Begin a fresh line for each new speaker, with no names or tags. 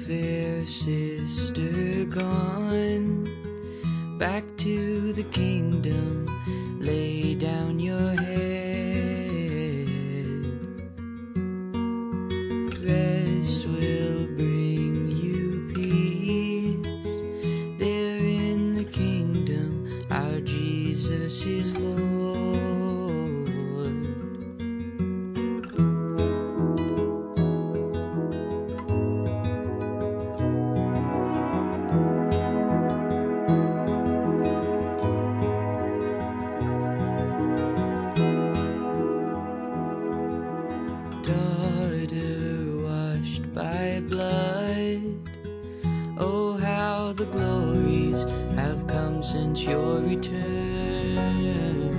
fair sister gone back to the kingdom, lay down your head. Rest will bring you peace. There in the kingdom, our Jesus is Lord. Daughter washed by blood, oh how the glories have come since your return.